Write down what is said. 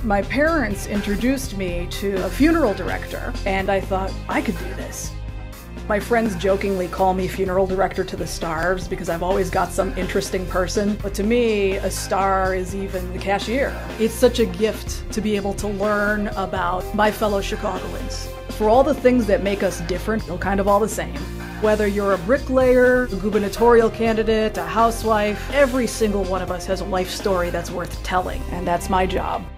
My parents introduced me to a funeral director, and I thought, I could do this. My friends jokingly call me funeral director to the stars because I've always got some interesting person. But to me, a star is even the cashier. It's such a gift to be able to learn about my fellow Chicagoans. For all the things that make us different, they're kind of all the same. Whether you're a bricklayer, a gubernatorial candidate, a housewife, every single one of us has a life story that's worth telling, and that's my job.